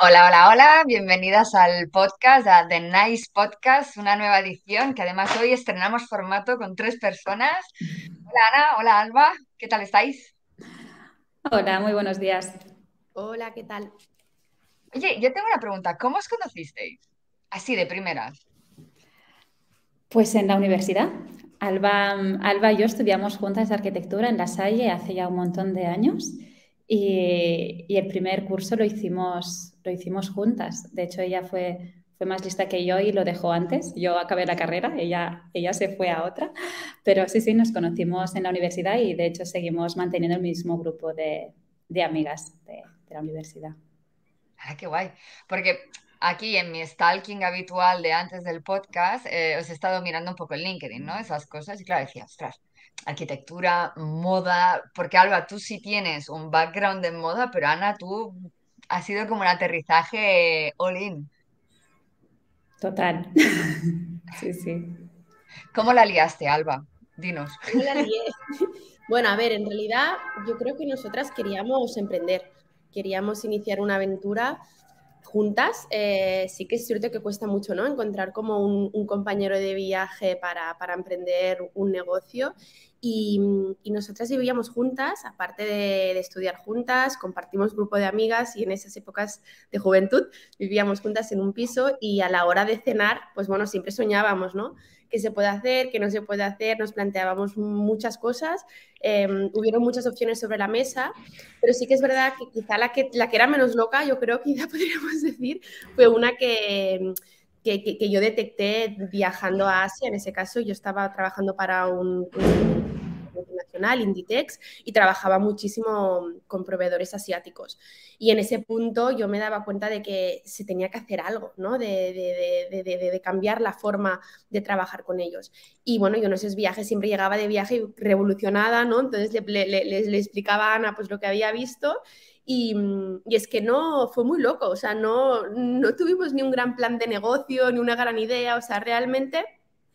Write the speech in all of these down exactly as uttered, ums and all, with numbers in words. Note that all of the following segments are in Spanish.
Hola, hola, hola, bienvenidas al podcast, a The Nice Podcast, una nueva edición que además hoy estrenamos formato con tres personas. Hola Ana, hola Alba, ¿qué tal estáis? Hola, muy buenos días. Hola, ¿qué tal? Oye, yo tengo una pregunta, ¿cómo os conocisteis? Así de primeras. Pues en la universidad. Alba, Alba y yo estudiamos juntas arquitectura en La Salle hace ya un montón de años y, y el primer curso lo hicimos, lo hicimos juntas. De hecho, ella fue, fue más lista que yo y lo dejó antes. Yo acabé la carrera, ella, ella se fue a otra. Pero sí, sí, nos conocimos en la universidad y de hecho seguimos manteniendo el mismo grupo de, de amigas de, de la universidad. Ah, qué guay. Porque aquí en mi stalking habitual de antes del podcast, eh, os he estado mirando un poco el LinkedIn, ¿no? Esas cosas. Y claro, decía, ostras, arquitectura, moda. Porque Alba, tú sí tienes un background en moda, pero Ana, tú ha sido como un aterrizaje all in. Total. Sí, sí. ¿Cómo la liaste, Alba? Dinos. ¿Cómo la lié? Bueno, a ver, en realidad yo creo que nosotras queríamos emprender, queríamos iniciar una aventura juntas. Eh, sí que es cierto que cuesta mucho, ¿no? Encontrar como un, un compañero de viaje para, para emprender un negocio. Y, y nosotras vivíamos juntas, aparte de, de estudiar juntas, compartimos grupo de amigas y en esas épocas de juventud vivíamos juntas en un piso y a la hora de cenar, pues bueno, siempre soñábamos, ¿no? Qué se puede hacer, qué no se puede hacer, nos planteábamos muchas cosas, eh, hubieron muchas opciones sobre la mesa, pero sí que es verdad que quizá la que, la que era menos loca, yo creo que ya podríamos decir, fue una que, que, que, que yo detecté viajando a Asia. En ese caso yo estaba trabajando para un, un multinacional, Inditex, y trabajaba muchísimo con proveedores asiáticos. Y en ese punto yo me daba cuenta de que se tenía que hacer algo, ¿no? De, de, de, de, de cambiar la forma de trabajar con ellos. Y bueno, yo en esos viajes siempre llegaba de viaje revolucionada, ¿no? Entonces le, le, le, le explicaba a Ana pues lo que había visto y, y, es que no, fue muy loco, o sea, no, no tuvimos ni un gran plan de negocio, ni una gran idea, o sea, realmente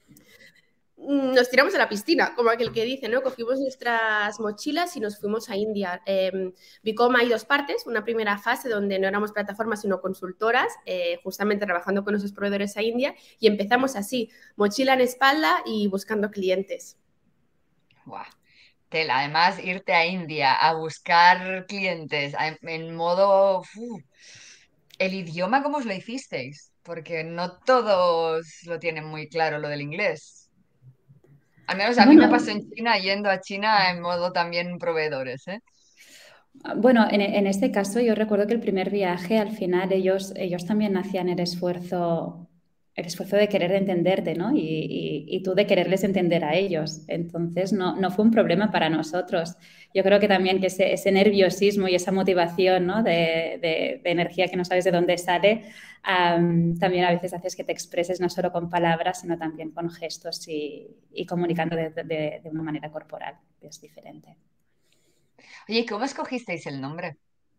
nos tiramos a la piscina, como aquel que dice, ¿no? Cogimos nuestras mochilas y nos fuimos a India. Eh, Bicom hay dos partes, una primera fase donde no éramos plataformas sino consultoras, eh, justamente trabajando con esos proveedores a India, y empezamos así, mochila en espalda y buscando clientes. Buah, tela. Además, irte a India a buscar clientes a- en modo... uf, ¿el idioma cómo os lo hicisteis? Porque no todos lo tienen muy claro lo del inglés. Al menos a mí me Bueno, pasó en China, yendo a China en modo también proveedores, ¿eh? bueno, en, en este caso yo recuerdo que el primer viaje al final ellos, ellos también hacían el esfuerzo, el esfuerzo de querer entenderte, ¿no? Y, y- y tú de quererles entender a ellos. Entonces no, no fue un problema para nosotros. Yo creo que también que ese, ese nerviosismo y esa motivación, ¿no? de, de- de energía que no sabes de dónde sale, am, también a veces haces que te expreses no solo con palabras, sino también con gestos y, y comunicando de, de- de una manera corporal, que es diferente. Oye, ¿y cómo escogisteis el nombre?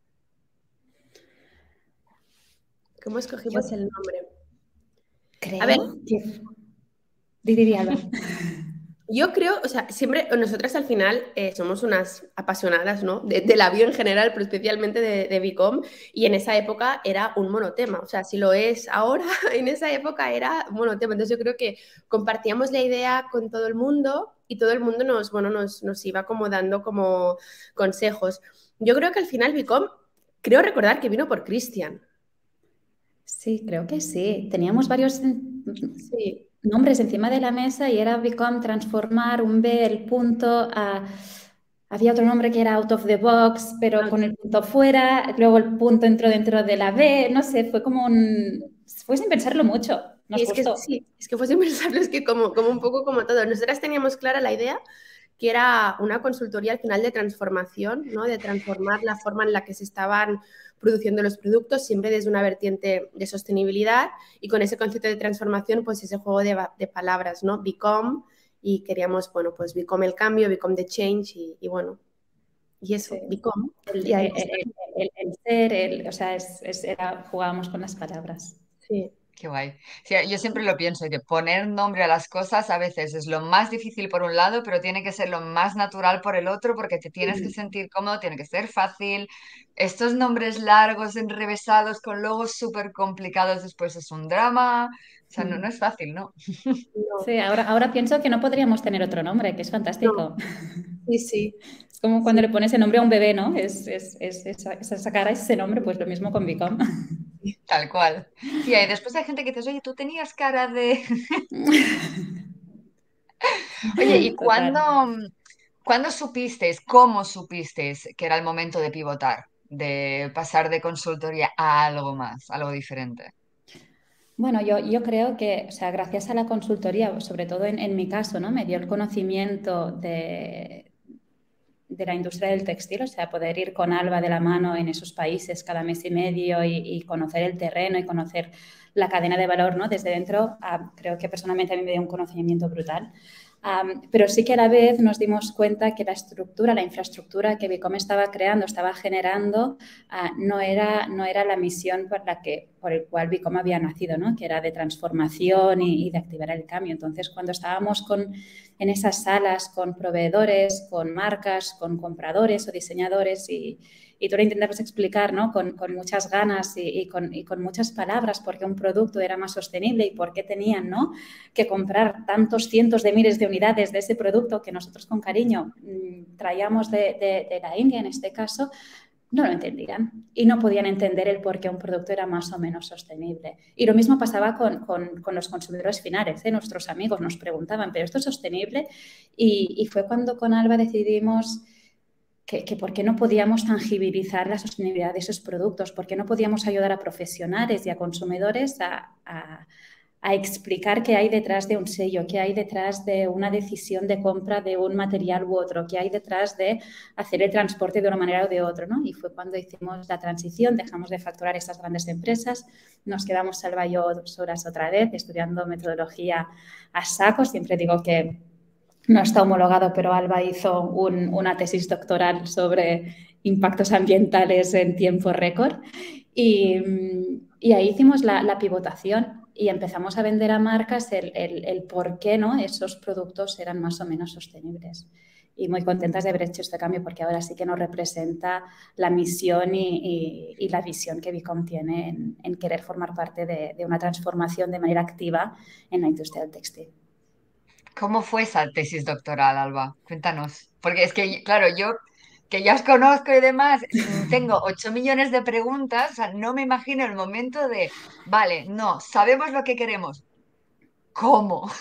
¿Cómo Yo escogimos el nombre? A ver, creo que... Diría Alba. yo creo, o sea, siempre nosotras al final eh, somos unas apasionadas, ¿no? De, de la bio en general, pero especialmente de, de Bicom, y en esa época era un monotema, o sea, si lo es ahora, en esa época era un monotema. Entonces yo creo que compartíamos la idea con todo el mundo y todo el mundo nos, bueno, nos, nos iba como dando como consejos. Yo creo que al final Bicom, creo recordar que vino por Cristian. Sí, creo que sí. Teníamos varios mm, Sí, nombres encima de la mesa y era Become, transformar, un B, el punto. ah, había otro nombre que era Out of the Box, pero ah, con el punto fuera. Luego el punto entró dentro de la B. No sé, fue como un... Fue sin pensarlo mucho. y Nos es que gustó. sí, es que fue pensarlo, es que como, como un poco como todo. Nosotras teníamos clara la idea que era una consultoría al final de transformación, ¿no? De transformar la forma en la que se estaban produciendo los productos, siempre desde una vertiente de sostenibilidad y con ese concepto de transformación, pues ese juego de, de palabras, ¿no? Become, y queríamos, bueno, pues become el cambio, become the change y, y bueno, y eso, Sí. become. El, Y ahí el- el- el- el ser, el- o sea, es, es- era- jugábamos con las palabras. sí. Qué guay. Sí, yo siempre lo pienso, que poner nombre a las cosas a veces es lo más difícil por un lado, pero tiene que ser lo más natural por el otro, porque te tienes que sentir cómodo, tiene que ser fácil. Estos nombres largos, enrevesados, con logos súper complicados, después es un drama. O sea, no, no es fácil, ¿no? No, Sí, ahora, ahora pienso que no podríamos tener otro nombre, que es no, fantástico. sí, sí, Es como cuando sí. le pones el nombre a un bebé, ¿no? Es, es, es, esa, esa cara, ese nombre, pues lo mismo con Bicom. Tal cual. Sí, y después hay gente que dice, oye, tú tenías cara de... Oye, ¿y cuándo, Total. cuándo supisteis, cómo supisteis que era el momento de pivotar, de pasar de consultoría a algo más, algo diferente? Bueno, yo, yo creo que, o sea, gracias a la consultoría, sobre todo en, en mi caso, ¿no? Me dio el conocimiento de, de la industria del textil, o sea, poder ir con Alba de la mano en esos países cada mes y medio y, y conocer el terreno y conocer la cadena de valor, ¿no? Desde dentro, uh, creo que personalmente a mí me dio un conocimiento brutal. Um, pero sí que a la vez nos dimos cuenta que la estructura, la infraestructura que Bicom estaba creando, estaba generando, uh, no, era, no era la misión por la que, por el cual Bicom había nacido, ¿no? Que era de transformación y, y de activar el cambio. Entonces, cuando estábamos con, en esas salas con proveedores, con marcas, con compradores o diseñadores y, y tú lo intentabas explicar, ¿no? con, con muchas ganas y, y, con, y con muchas palabras por qué un producto era más sostenible y por qué tenían, ¿no? que comprar tantos cientos de miles de unidades de ese producto que nosotros con cariño mmm, traíamos de, de, de la India en este caso, no lo entendían y no podían entender el por qué un producto era más o menos sostenible. Y lo mismo pasaba con, con, con los consumidores finales, ¿eh? Nuestros amigos nos preguntaban, ¿pero esto es sostenible? Y, y fue cuando con Alba decidimos que, que por qué no podíamos tangibilizar la sostenibilidad de esos productos, por qué no podíamos ayudar a profesionales y a consumidores a, a a explicar qué hay detrás de un sello, qué hay detrás de una decisión de compra de un material u otro, qué hay detrás de hacer el transporte de una manera o de otra, ¿no? Y fue cuando hicimos la transición, dejamos de facturar estas grandes empresas, nos quedamos Alba y yo dos horas otra vez estudiando metodología a saco. Siempre digo que no está homologado, pero Alba hizo un, una tesis doctoral sobre impactos ambientales en tiempo récord y, y ahí hicimos la, la pivotación y empezamos a vender a marcas el, el, el por qué, ¿no? Esos productos eran más o menos sostenibles. Y muy contentas de haber hecho este cambio porque ahora sí que nos representa la misión y, y, y la visión que Bicom tiene en, en querer formar parte de, de una transformación de manera activa en la industria del textil. ¿Cómo fue esa tesis doctoral, Alba? Cuéntanos. Porque es que, claro, yo que ya os conozco y demás, tengo ocho millones de preguntas, o sea, no me imagino el momento de, vale, no, sabemos lo que queremos. ¿Cómo?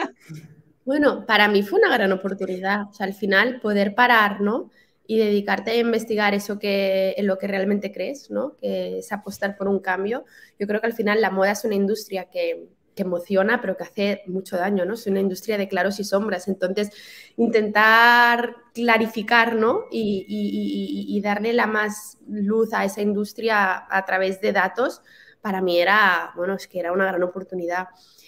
Bueno, para mí fue una gran oportunidad. O sea, al final poder parar, ¿no? Y dedicarte a investigar eso que, en lo que realmente crees, ¿no? Que es apostar por un cambio. Yo creo que al final la moda es una industria que, que emociona, pero que hace mucho daño, ¿no? Es una industria de claros y sombras. Entonces, intentar clarificar, ¿no? Y, y, y, y darle la más luz a esa industria a través de datos, para mí era, bueno, es que era una gran oportunidad.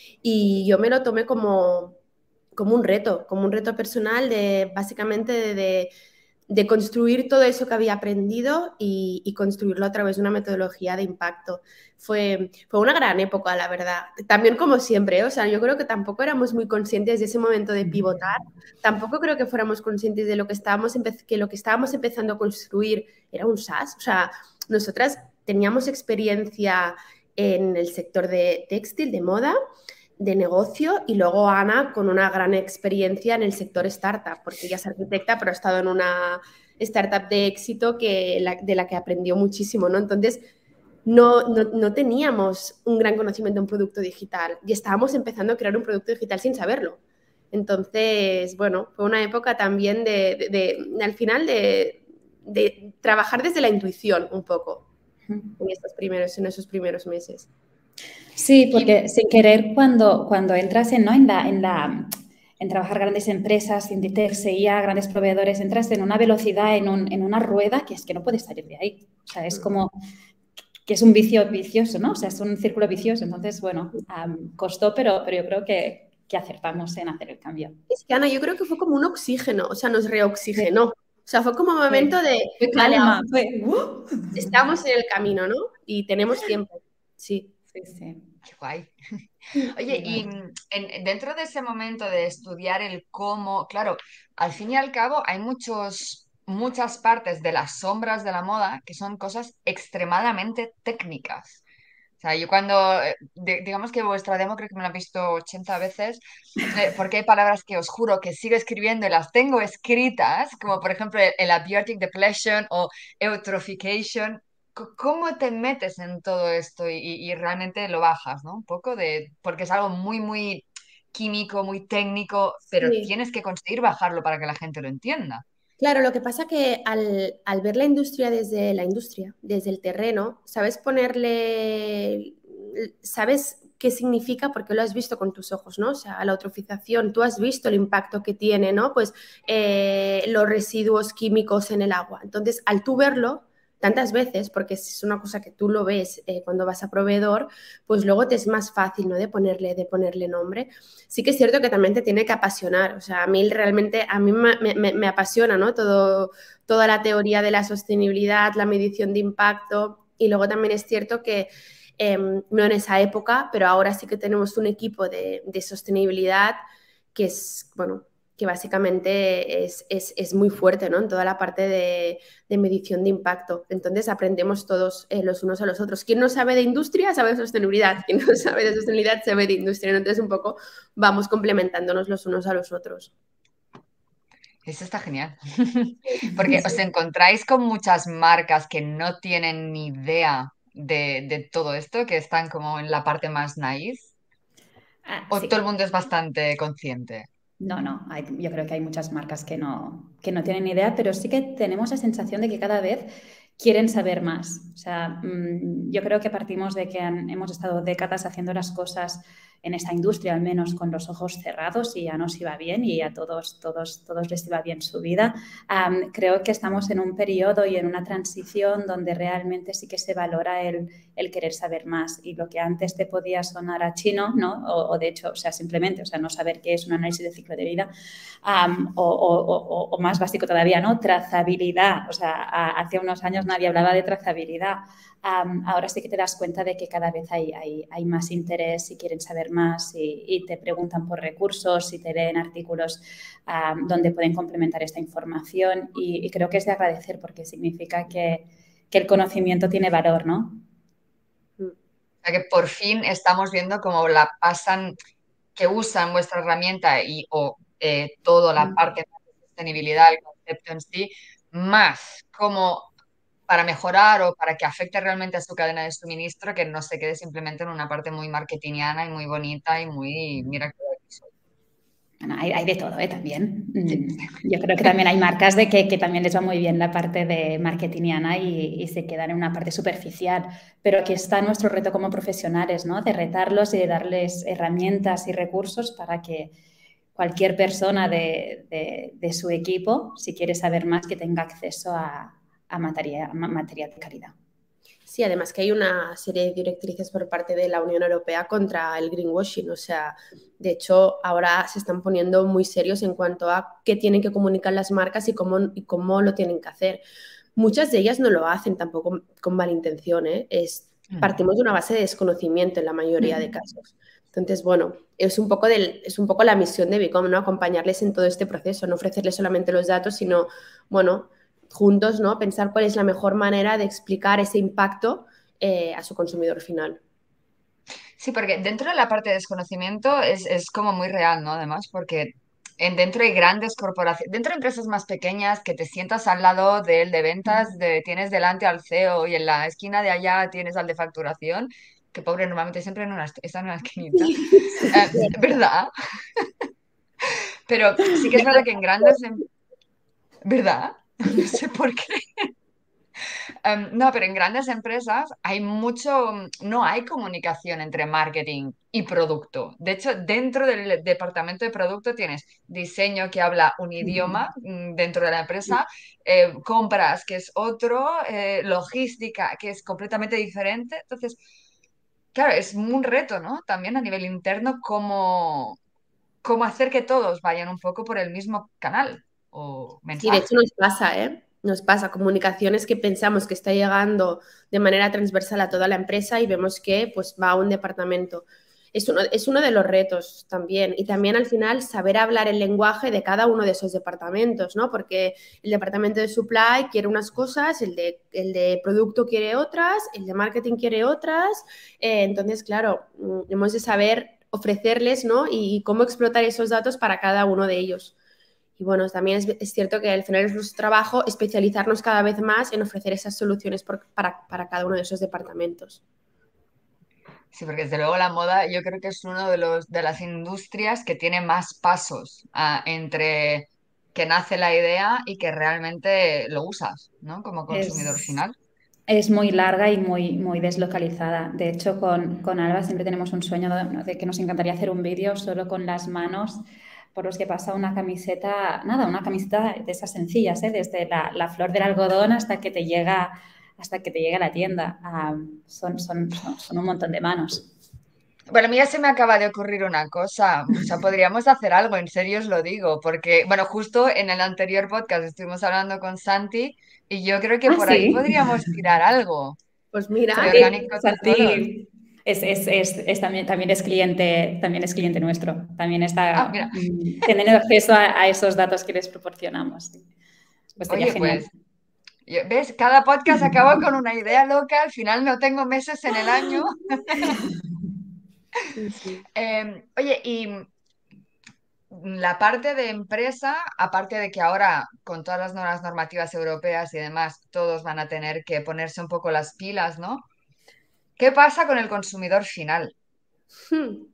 Y yo me lo tomé como como un reto, como un reto personal de básicamente de, de, de construir todo eso que había aprendido y, y construirlo a través de una metodología de impacto. Fue, fue una gran época, la verdad. También como siempre, ¿eh? O sea, yo creo que tampoco éramos muy conscientes de ese momento de pivotar, tampoco creo que fuéramos conscientes de lo que estábamos, que lo que estábamos empezando a construir era un SaaS. O sea, nosotras teníamos experiencia en el sector de textil, de moda, de negocio, y luego Ana con una gran experiencia en el sector startup, porque ella es arquitecta, pero ha estado en una startup de éxito que, la, de la que aprendió muchísimo, ¿no? Entonces, no, no, no teníamos un gran conocimiento de un producto digital y estábamos empezando a crear un producto digital sin saberlo. Entonces, bueno, fue una época también de, de, de al final, de, de trabajar desde la intuición un poco en, estos primeros, en esos primeros meses. Sí, porque sin querer cuando, cuando entras en, ¿no? en, la, en, la, en trabajar grandes empresas, Inditex, C I A, grandes proveedores, entras en una velocidad, en, un, en una rueda que es que no puedes salir de ahí. O sea, es como que es un vicio vicioso, ¿no? O sea, es un círculo vicioso. Entonces, bueno, um, costó, pero, pero yo creo que, que acertamos en hacer el cambio. Es que, Ana, yo creo que fue como un oxígeno, o sea, nos reoxigenó. O sea, fue como un momento de... Fue calma, fue... Estamos en el camino, ¿no? Y tenemos tiempo, sí. Sí, sí. Qué guay. Oye, Muy y guay. mm, en- dentro de ese momento de estudiar el cómo, claro, al fin y al cabo hay muchos, muchas partes de las sombras de la moda que son cosas extremadamente técnicas. O sea, yo cuando, eh, di- digamos que vuestra demo creo que me la he visto ochenta veces, eh, porque hay palabras que os juro que sigo escribiendo y las tengo escritas, como por ejemplo el, el abiotic depletion o eutrophication. C- ¿Cómo te metes en todo esto y, y- y realmente lo bajas, ¿no? Un poco de, porque es algo muy, muy químico, muy técnico, pero Sí. tienes que conseguir bajarlo para que la gente lo entienda. Claro, lo que pasa que al, al ver la industria desde la industria, desde el terreno, sabes ponerle, sabes qué significa porque lo has visto con tus ojos, ¿no? O sea, la eutrofización, tú has visto el impacto que tiene, ¿no? Pues eh, los residuos químicos en el agua. Entonces, al tú verlo tantas veces, porque es una cosa que tú lo ves eh, cuando vas a proveedor, pues luego te es más fácil, ¿no? De ponerle, de ponerle nombre. Sí que es cierto que también te tiene que apasionar. O sea, a mí realmente, a mí me, me, me apasiona, ¿no? Todo, toda la teoría de la sostenibilidad, la medición de impacto. Y luego también es cierto que, eh, no en esa época, pero ahora sí que tenemos un equipo de, de sostenibilidad que es, bueno, que básicamente es, es, es, muy fuerte, ¿no? En toda la parte de, de medición de impacto. Entonces aprendemos todos eh, los unos a los otros. Quien no sabe de industria sabe de sostenibilidad. Quien no sabe de sostenibilidad sabe de industria. Entonces un poco vamos complementándonos los unos a los otros. Eso está genial. Porque os encontráis con muchas marcas que no tienen ni idea de, de todo esto, que están como en la parte más naif, Ah, o todo el sí. mundo es bastante consciente. No, no, hay- yo creo que hay muchas marcas que no, que no tienen idea, pero sí que tenemos la sensación de que cada vez quieren saber más. O sea, mm, yo creo que partimos de que han- hemos estado décadas haciendo las cosas en esta industria, al menos con los ojos cerrados, y ya nos iba bien y a todos, todos, todos les iba bien su vida. Am, creo que estamos en un periodo y en una transición donde realmente sí que se valora el, el querer saber más, y lo que antes te podía sonar a chino, ¿no? O, o de hecho, o sea, simplemente, o sea, no saber qué es un análisis de ciclo de vida, um, o, o, o, o, más básico todavía, ¿no? Trazabilidad. O sea, a, hace unos años nadie hablaba de trazabilidad. Um, ahora sí que te das cuenta de que cada vez hay, hay, hay más interés y quieren saber más, y, y te preguntan por recursos y te leen artículos um, donde pueden complementar esta información, y, y creo que es de agradecer porque significa que, que el conocimiento tiene valor, ¿no? O sea que por fin estamos viendo cómo la pasan, que usan vuestra herramienta y o eh, toda la parte de sostenibilidad, el concepto en sí, más como para mejorar o para que afecte realmente a su cadena de suministro, que no se quede simplemente en una parte muy marketingiana y muy bonita y muy, mira qué guay que soy. Bueno, hay, hay de todo, ¿eh? También. Sí. Yo creo que también hay marcas de que, que también les va muy bien la parte de marketingiana y, y se quedan en una parte superficial, pero aquí está nuestro reto como profesionales, ¿no? De retarlos y de darles herramientas y recursos para que cualquier persona de, de, de su equipo, si quiere saber más, que tenga acceso a, a materia, a materia de calidad. Sí, además que hay una serie de directrices por parte de la Unión Europea contra el greenwashing. O sea, de hecho, ahora se están poniendo muy serios en cuanto a qué tienen que comunicar las marcas y cómo, y cómo lo tienen que hacer. Muchas de ellas no lo hacen tampoco con mala intención, ¿eh? Es, partimos de una base de desconocimiento en la mayoría de casos. Entonces, bueno, es un poco, del, es un poco la misión de Bicom, ¿no? Acompañarles en todo este proceso, no ofrecerles solamente los datos, sino, bueno, juntos, ¿no? Pensar cuál es la mejor manera de explicar ese impacto eh, a su consumidor final. Sí, porque dentro de la parte de desconocimiento es, es como muy real, ¿no? Además, porque en, dentro de grandes corporaciones, dentro de empresas más pequeñas, que te sientas al lado del de ventas, de, tienes delante al C E O y en la esquina de allá tienes al de facturación, que pobre, normalmente siempre en una, está en una esquinita, eh, ¿verdad? Pero sí que es verdad que en grandes, em- ¿verdad? No sé por qué. Em, no, pero en grandes empresas hay mucho, mm, no hay comunicación entre marketing y producto. De hecho, dentro del departamento de producto tienes diseño que habla un idioma mm, dentro de la empresa, eh, compras que es otro, eh, logística que es completamente diferente. Entonces, claro, es un reto, ¿no? También a nivel interno, cómo, cómo hacer que todos vayan un poco por el mismo canal o Sí, de hecho mensaje. nos pasa, ¿eh? Nos pasa comunicaciones que pensamos que está llegando de manera transversal a toda la empresa y vemos que pues, va a un departamento. Es uno, es uno de los retos también. Y también al final saber hablar el lenguaje de cada uno de esos departamentos, ¿no? Porque el departamento de supply quiere unas cosas, el de, el de producto quiere otras, el de marketing quiere otras. Eh, entonces, claro, hemos de saber ofrecerles, ¿no? Y cómo explotar esos datos para cada uno de ellos. Y bueno, también es, es cierto que al final es nuestro trabajo especializarnos cada vez más en ofrecer esas soluciones por, para, para cada uno de esos departamentos. Sí, porque desde luego la moda yo creo que es uno de los de las industrias que tiene más pasos ah, entre que nace la idea y que realmente lo usas, ¿no? Como consumidor Es, final. es muy larga y muy, muy deslocalizada. De hecho, con, con Alba siempre tenemos un sueño de, de que nos encantaría hacer un vídeo solo con las manos por los que pasa una camiseta, nada, una camiseta de esas sencillas, ¿eh? Desde la, la flor del algodón hasta que te llega, hasta que te llega a la tienda. Um, son, son, son, son un montón de manos. Bueno, a mí ya se me acaba de ocurrir una cosa, o sea, podríamos hacer algo, en serio os lo digo, porque, bueno, justo en el anterior podcast estuvimos hablando con Santi y yo creo que Ah, por ahí sí. podríamos tirar algo Pues mira, de Santi, Organic Protocolos. Santi es, es, es, es también, también, es cliente, también es cliente nuestro. También Ah, está mira, mm, teniendo acceso a, a, esos datos que les proporcionamos. Pues sería oye, genial. pues, yo- ¿ves? Cada podcast acaba con una idea loca, al final no tengo meses en el año. sí, sí. Eh, oye, y la parte de empresa, aparte de que ahora con todas las nuevas normativas europeas y demás, todos van a tener que ponerse un poco las pilas, ¿no? ¿Qué pasa con el consumidor final? Hmm.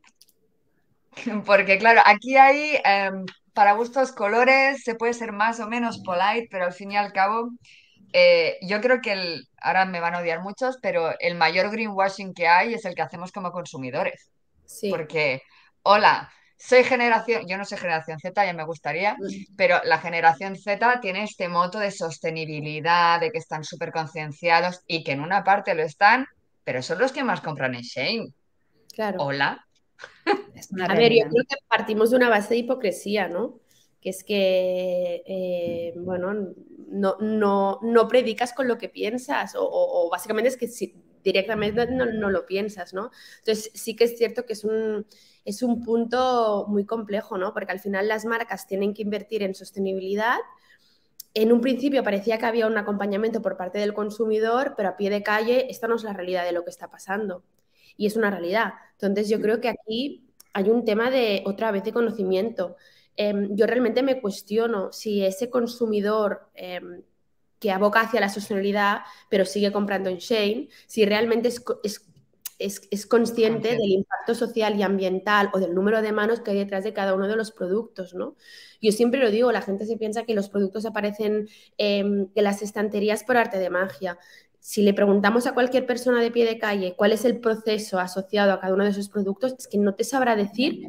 Porque claro, aquí hay em, para gustos colores, se puede ser más o menos polite, pero al fin y al cabo, eh, yo creo que el, ahora me van a odiar muchos, pero el mayor greenwashing que hay es el que hacemos como consumidores. Sí. Porque, hola, soy generación, yo no soy generación Z, ya me gustaría, pero la generación Z tiene este moto de sostenibilidad, de que están súper concienciados y que en una parte lo están, pero son los que más compran en Shein. Claro. Hola. Es una A ver, yo realidad. creo que partimos de una base de hipocresía, ¿no? Que es que, eh, bueno, no, no, no predicas con lo que piensas o, o- o básicamente es que si, directamente no, no lo piensas, ¿no? Entonces sí que es cierto que es un, es un punto muy complejo, ¿no? Porque al final las marcas tienen que invertir en sostenibilidad. En un principio parecía que había un acompañamiento por parte del consumidor, pero a pie de calle esta no es la realidad de lo que está pasando. Y es una realidad. Entonces yo creo que aquí hay un tema de otra vez de conocimiento. Eh, yo realmente me cuestiono si ese consumidor eh, que aboca hacia la sostenibilidad, pero sigue comprando en Shein, si realmente es, es, es, es consciente Consciente. del impacto social y ambiental o del número de manos que hay detrás de cada uno de los productos, ¿no? Yo siempre lo digo, la gente se piensa que los productos aparecen eh, en las estanterías por arte de magia. Si le preguntamos a cualquier persona de pie de calle cuál es el proceso asociado a cada uno de esos productos, es que no te sabrá decir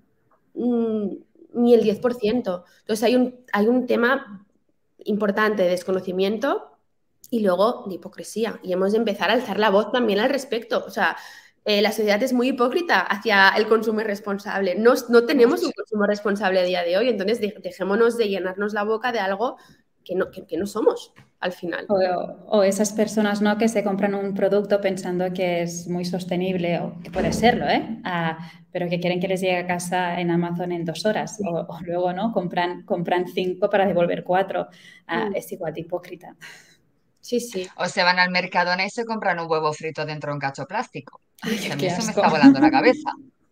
mmm, ni el diez por ciento. Entonces hay un, hay un tema importante de desconocimiento y luego de hipocresía. Y hemos de empezar a alzar la voz también al respecto. O sea, eh, la sociedad es muy hipócrita hacia el consumo irresponsable. No, no tenemos un consumo responsable a día de hoy, entonces de, dejémonos de llenarnos la boca de algo que no, que, que no somos al final. O, o, esas personas, ¿no?, que se compran un producto pensando que es muy sostenible, o que puede serlo, ¿eh? Ah, pero que quieren que les llegue a casa en Amazon en dos horas. Sí. O, o luego, ¿no?, compran, compran cinco para devolver cuatro. Ah, mm. Es igual de hipócrita. Sí, sí. O se van al Mercadona y se compran un huevo frito dentro de un cacho plástico. Ay, que a mí qué eso asco. me está volando la cabeza.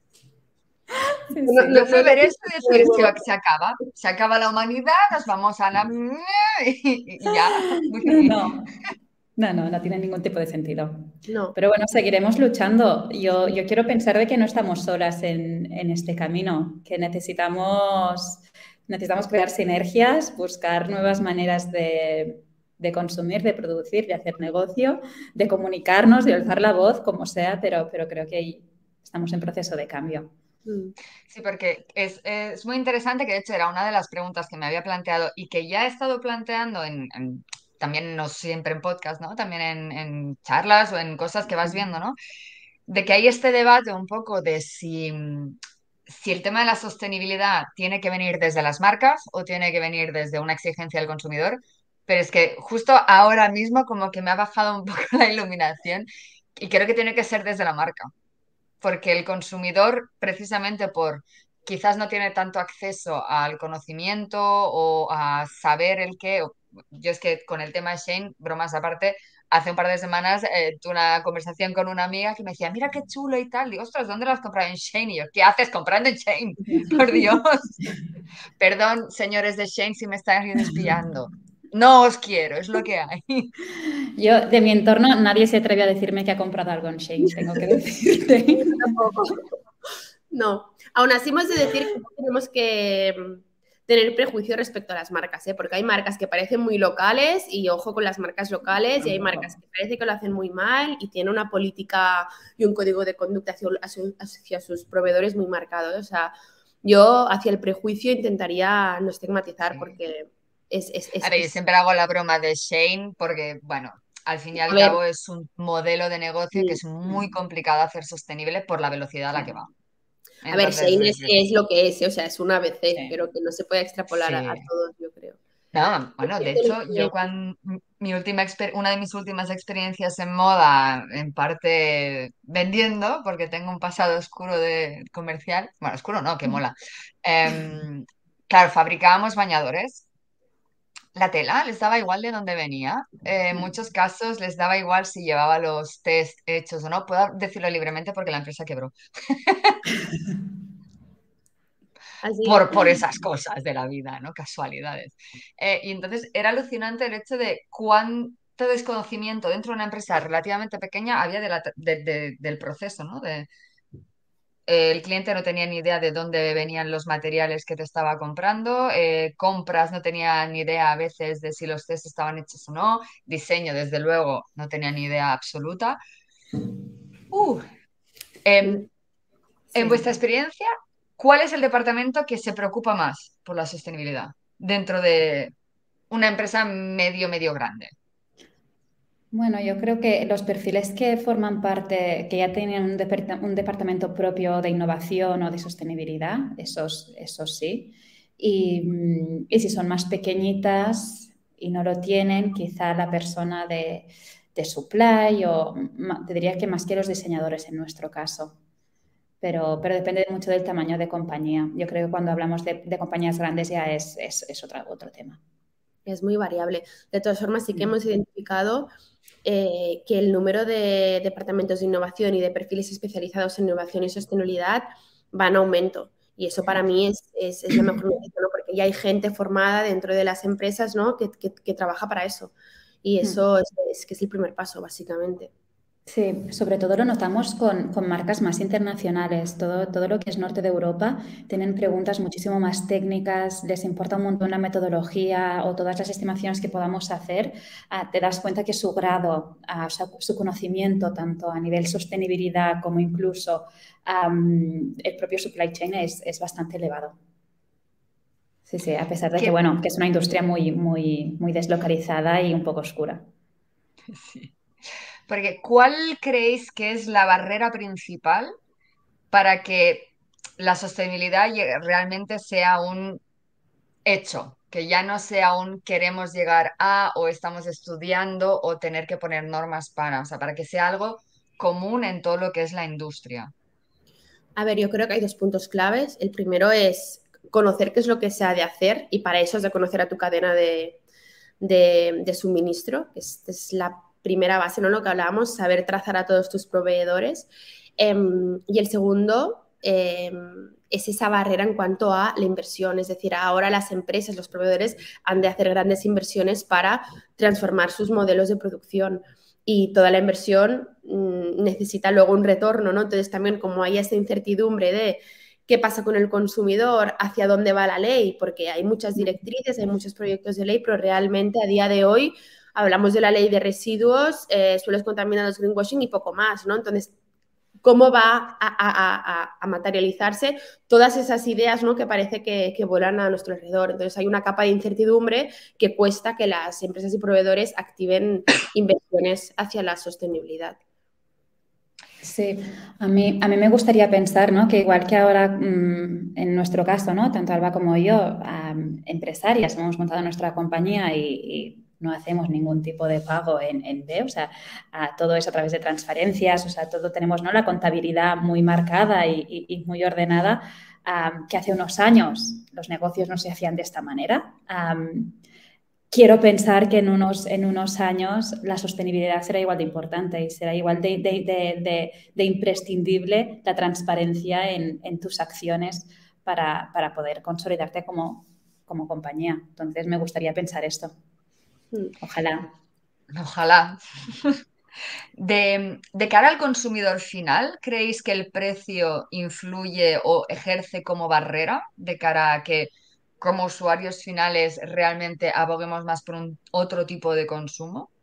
Sí, no, sí. no, yo fui a ver eso y después se, va, se acaba. Se acaba la humanidad, nos vamos a la... y, y ya. No, no. No, no, no tiene ningún tipo de sentido. No. Pero bueno, seguiremos luchando. Yo, yo quiero pensar de que no estamos solas en, en este camino, que necesitamos, necesitamos crear sinergias, buscar nuevas maneras de, de consumir, de producir, de hacer negocio, de comunicarnos, de alzar la voz, como sea, pero, pero creo que ahí estamos en proceso de cambio. Sí, porque es, es muy interesante, que de hecho era una de las preguntas que me había planteado y que ya he estado planteando en, en también no siempre en podcast, ¿no? También en, en charlas o en cosas que vas viendo, ¿no? De que hay este debate un poco de si, si el tema de la sostenibilidad tiene que venir desde las marcas o tiene que venir desde una exigencia del consumidor, Pero es que justo ahora mismo como que me ha bajado un poco la iluminación y creo que tiene que ser desde la marca, porque el consumidor precisamente por quizás no tiene tanto acceso al conocimiento o a saber el qué. o- Yo es que con el tema de Shane, bromas aparte, hace un par de semanas eh, tuve una conversación con una amiga que me decía, mira qué chulo y tal. Digo, ostras, ¿dónde lo has comprado? En Shane. Y yo, ¿qué haces comprando en Shane? Por Dios. Perdón, señores de Shane, si me están espiando. No os quiero, es lo que hay. Yo, de mi entorno, nadie se atreve a decirme que ha comprado algo en Shein, tengo que decirte. Tampoco. No. Aún así hemos de decir que no tenemos que mm, tener prejuicio respecto a las marcas, ¿eh? Porque hay marcas que parecen muy locales y ojo con las marcas locales, y hay marcas que parece que lo hacen muy mal y tienen una política y un código de conducta hacia, hacia- hacia sus proveedores muy marcado, ¿eh? O sea, yo hacia el prejuicio intentaría no estigmatizar porque es... es, es, A ver, yo es- siempre hago la broma de Shane porque, bueno, al fin y a al ver, cabo es un modelo de negocio que mm, es muy complicado hacer sostenible por la velocidad a la que va. a ver, Entonces, Shein es es, que- es lo que es, ¿eh? O sea, es un A B C, Sí. pero que no se puede extrapolar a, a sí. todos, yo creo. No, bueno, de hecho, yo cuando mi última exper- una de mis últimas experiencias en moda, en parte vendiendo, porque tengo un pasado oscuro de comercial, bueno, oscuro no, que mola. Em, claro, fabricábamos bañadores. La tela les daba igual de dónde venía. Eh, en muchos casos les daba igual si llevaba los test hechos o no. Puedo decirlo libremente porque la empresa quebró Así. por, por esas cosas de la vida, ¿no? Casualidades. Eh, y entonces era alucinante el hecho de cuánto desconocimiento dentro de una empresa relativamente pequeña había de la- de- de- del proceso, ¿no? De, eh, el cliente no tenía ni idea de dónde venían los materiales que te estaba comprando, eh, compras no tenía ni idea a veces de si los test estaban hechos o no, diseño desde luego no tenía ni idea absoluta. Uh, em, en Sí. vuestra experiencia, ¿cuál es el departamento que se preocupa más por la sostenibilidad dentro de una empresa medio, medio grande? Bueno, yo creo que los perfiles que forman parte, que ya tienen un, departa- un departamento propio de innovación o de sostenibilidad, esos, esos sí. Y, mm, y si son más pequeñitas y no lo tienen, quizá la persona de, de supply o ma- te diría que más que los diseñadores en nuestro caso. Pero, pero depende mucho del tamaño de compañía. Yo creo que cuando hablamos de, de compañías grandes ya es, es, es otra- otro tema. Es muy variable. De todas formas, sí que Mm. hemos identificado eh, que el número de departamentos de innovación y de perfiles especializados en innovación y sostenibilidad va en aumento. Y eso para mí es, es, es la mejor noticia, ¿no? Porque ya hay gente formada dentro de las empresas, ¿no? que, que, que trabaja para eso. Y eso es, es que es el primer paso, básicamente. Sí, sobre todo lo notamos con, con marcas más internacionales. Todo, todo lo que es norte de Europa tienen preguntas muchísimo más técnicas, les importa un montón la metodología o todas las estimaciones que podamos hacer. Ah, te das cuenta que su grado, ah, o sea, su conocimiento, tanto a nivel sostenibilidad como incluso am, el propio supply chain es, es bastante elevado. Sí, sí, a pesar de que, ¿Qué, bueno, que es una industria muy, muy, muy deslocalizada y un poco oscura. sí. Porque, ¿cuál creéis que es la barrera principal para que la sostenibilidad lle- realmente sea un hecho, que ya no sea un queremos llegar a o estamos estudiando o tener que poner normas para, o sea, para que sea algo común en todo lo que es la industria? A ver, yo creo que hay dos puntos claves. El primero es conocer qué es lo que se ha de hacer y para eso es de conocer a tu cadena de, de, de suministro, que es, es, la primera base, ¿no? Lo que hablábamos, saber trazar a todos tus proveedores. Eh, y el segundo eh, es esa barrera en cuanto a la inversión, es decir, ahora las empresas, los proveedores han de hacer grandes inversiones para transformar sus modelos de producción y toda la inversión mmm, necesita luego un retorno, ¿no? Entonces también como hay esta incertidumbre de qué pasa con el consumidor, hacia dónde va la ley, porque hay muchas directrices, hay muchos proyectos de ley, pero realmente a día de hoy hablamos de la ley de residuos, eh, suelos contaminados, greenwashing y poco más, ¿no? Entonces, ¿cómo va a, a, a, a materializarse todas esas ideas, ¿no? que parece que, que vuelan a nuestro alrededor? Entonces, hay una capa de incertidumbre que cuesta que las empresas y proveedores activen inversiones hacia la sostenibilidad. Sí, a mí, a mí me gustaría pensar, ¿no? que igual que ahora mmm, en nuestro caso, ¿no? tanto Alba como yo, um, empresarias, hemos montado nuestra compañía y, y no hacemos ningún tipo de pago en, en B, o sea, a, todo es a través de transferencias, o sea, todo tenemos, ¿no?, la contabilidad muy marcada y, y, y muy ordenada, um, que hace unos años los negocios no se hacían de esta manera. Um, quiero pensar que en unos, en unos años la sostenibilidad será igual de importante y será igual de, de, de, de, de imprescindible la transparencia en, en tus acciones para, para poder consolidarte como, como compañía. Entonces, me gustaría pensar esto. Ojalá. Ojalá. De, de cara al consumidor final, ¿creéis que el precio influye o ejerce como barrera de cara a que como usuarios finales realmente aboguemos más por un otro tipo de consumo?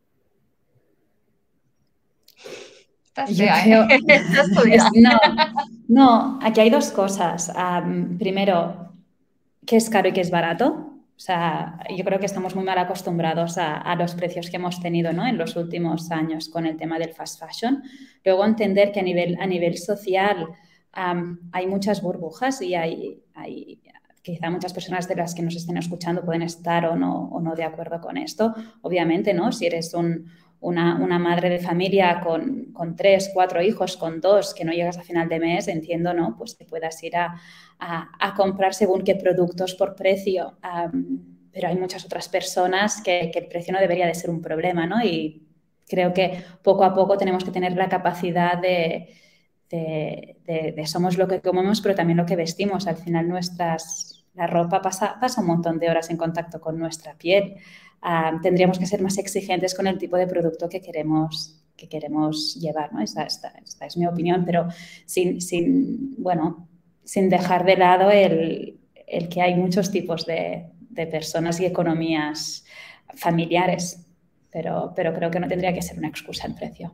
Esta Yo sea, ¿eh? creo, Esta es tu es, vida. no, no, aquí hay dos cosas. Um, primero, qué es caro y qué es barato. O sea, yo creo que estamos muy mal acostumbrados a, a los precios que hemos tenido, ¿no?, en los últimos años con el tema del fast fashion. Luego, entender que a nivel, a nivel social um, hay muchas burbujas y hay, hay quizá muchas personas de las que nos estén escuchando pueden estar o no, o no de acuerdo con esto. Obviamente, ¿no?, si eres un, una, una madre de familia con, con tres, cuatro hijos, con dos, que no llegas a final de mes, entiendo, ¿no?, pues que puedas ir a A, a comprar según qué productos por precio, um, pero hay muchas otras personas que, que el precio no debería de ser un problema, ¿no? Y creo que poco a poco tenemos que tener la capacidad de, de, de, de somos lo que comemos, pero también lo que vestimos. Al final nuestras, la ropa pasa, pasa un montón de horas en contacto con nuestra piel. Um, tendríamos que ser más exigentes con el tipo de producto que queremos, que queremos llevar, ¿no? Esta, esta, esta es mi opinión, pero sin, sin bueno, sin dejar de lado el, el que hay muchos tipos de, de personas y economías familiares, pero, pero creo que no tendría que ser una excusa el precio.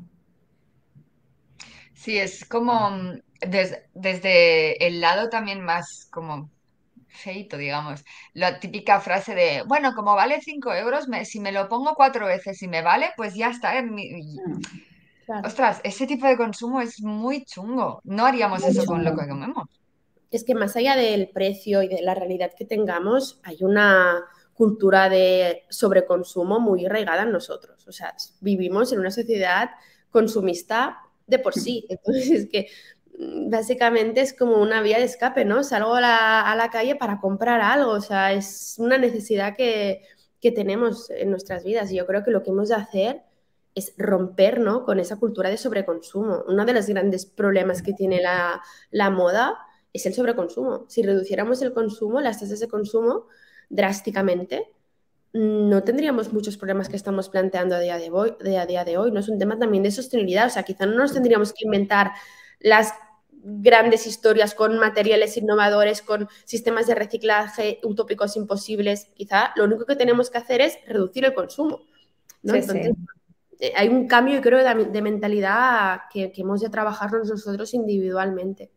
Sí, es como mm, des- desde el lado también más como feito, digamos, la típica frase de, bueno, como vale cinco euros, me- si me lo pongo cuatro veces y me vale, pues ya está. en mi- y- Claro. Ostras, ese tipo de consumo es muy chungo. No haríamos eso Mucho. con lo que comemos. Es que más allá del precio y de la realidad que tengamos, hay una cultura de sobreconsumo muy arraigada en nosotros. O sea, vivimos en una sociedad consumista de por sí. Entonces, es que mm, básicamente es como una vía de escape, ¿no? Salgo a la, a la calle para comprar algo. O sea, es una necesidad que, que tenemos en nuestras vidas. Y yo creo que lo que hemos de hacer es romper, ¿no?, con esa cultura de sobreconsumo. Uno de los grandes problemas que tiene la, la moda es el sobreconsumo. Si reduciéramos el consumo, las tasas de consumo drásticamente, no tendríamos muchos problemas que estamos planteando a día de hoy. De a día de hoy. No es un tema también de sostenibilidad. O sea, quizá no nos tendríamos que inventar las grandes historias con materiales innovadores, con sistemas de reciclaje utópicos imposibles. Quizá lo único que tenemos que hacer es reducir el consumo, ¿no? Sí, Entonces, sí. hay un cambio, creo, de, de mentalidad que, que hemos de trabajarnos nosotros individualmente.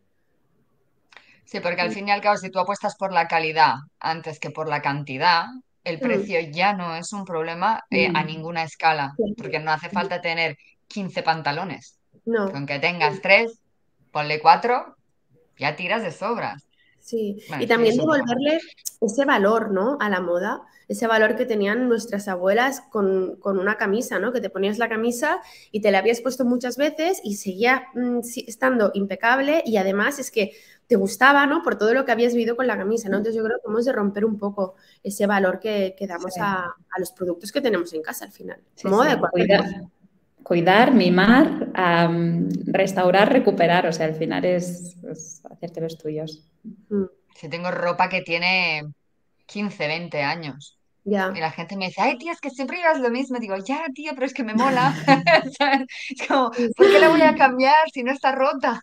Sí, porque al fin y al cabo, si tú apuestas por la calidad antes que por la cantidad, el Mm. precio ya no es un problema eh, a Mm. ninguna escala, porque no hace falta tener quince pantalones. No. Con que tengas tres, ponle cuatro, ya tiras de sobras. Sí, Bueno, y esto ya también es otro tema. devolverle ese valor, ¿no?, a la moda, ese valor que tenían nuestras abuelas con, con una camisa, ¿no?, que te ponías la camisa y te la habías puesto muchas veces y seguía mm, si- estando impecable y además es que te gustaba, ¿no?, por todo lo que habías vivido con la camisa, ¿no? Entonces yo creo que hemos de romper un poco ese valor que, que damos Sí, a, a los productos que tenemos en casa al final. sí, Moda de sí. cualquier Cuidar, cosa. cuidar, mimar, am, restaurar, recuperar. O sea, al final es, es hacerte los tuyos. Mm, Si tengo ropa que tiene quince, veinte años y ya. la gente me dice, ay, tía, es que siempre llevas lo mismo. Digo, ya, tía, pero es que me mola. ¿Sabes? Es como, ¿por qué la voy a cambiar si no está rota?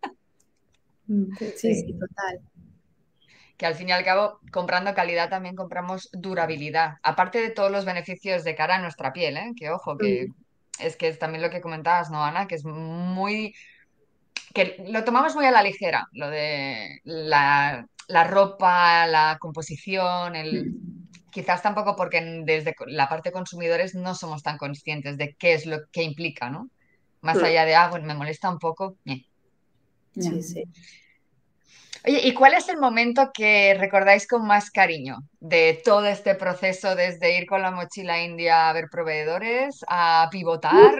Mm, Sí, sí, sí, sí. total. Que al fin y al cabo, comprando calidad también compramos durabilidad, aparte de todos los beneficios de cara a nuestra piel, ¿eh? Que ojo, que Mm, es que es también lo que comentabas, ¿no, Ana? Que es muy, que lo tomamos muy a la ligera, lo de la, la ropa, la composición, el... Mm. Quizás tampoco porque desde la parte consumidores no somos tan conscientes de qué es lo que implica, ¿no? Más mm, allá de, ah, bueno, me molesta un poco. eh. Ya. sí, sí. Oye, ¿y cuál es el momento que recordáis con más cariño de todo este proceso, desde ir con la mochila india a ver proveedores, a pivotar?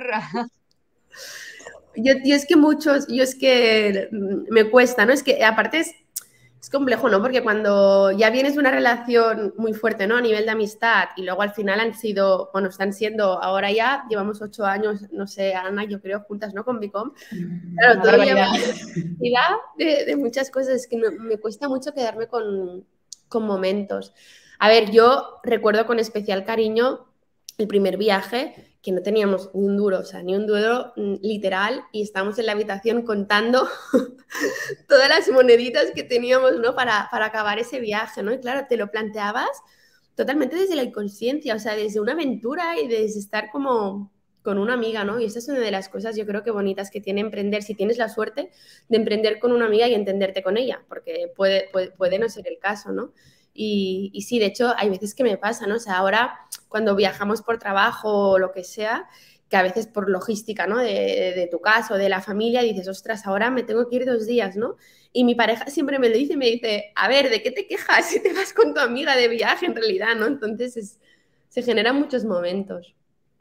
Yo, yo es que muchos, yo es que mm, me cuesta, ¿no? Es que aparte es, es complejo, ¿no? Porque cuando ya vienes de una relación muy fuerte, ¿no? A nivel de amistad y luego al final han sido, bueno, están siendo, ahora ya llevamos ocho años, no sé, Ana, yo creo, juntas, ¿no? Con Bicom. Claro, Una todo lleva barbaridad. cantidad de, de muchas cosas. Es que no- me cuesta mucho quedarme con, con momentos. A ver, yo recuerdo con especial cariño el primer viaje, que no teníamos ni un duro, o sea, ni un duro mm, literal, y estábamos en la habitación contando todas las moneditas que teníamos, ¿no? Para, para acabar ese viaje, ¿no? Y claro, te lo planteabas totalmente desde la inconsciencia, o sea, desde una aventura y desde estar como con una amiga, ¿no? Y esa es una de las cosas yo creo que bonitas que tiene emprender, si tienes la suerte de emprender con una amiga y entenderte con ella, porque puede, puede, puede no ser el caso, ¿no? Y, y sí, de hecho, hay veces que me pasa, ¿no? O sea, ahora cuando viajamos por trabajo o lo que sea, que a veces por logística, ¿no? De, de, de tu casa o de la familia, dices, ostras, ahora me tengo que ir dos días, ¿no? Y mi pareja siempre me lo dice, me dice, a ver, ¿de qué te quejas si te vas con tu amiga de viaje en realidad, ¿no? Entonces es, se generan muchos momentos.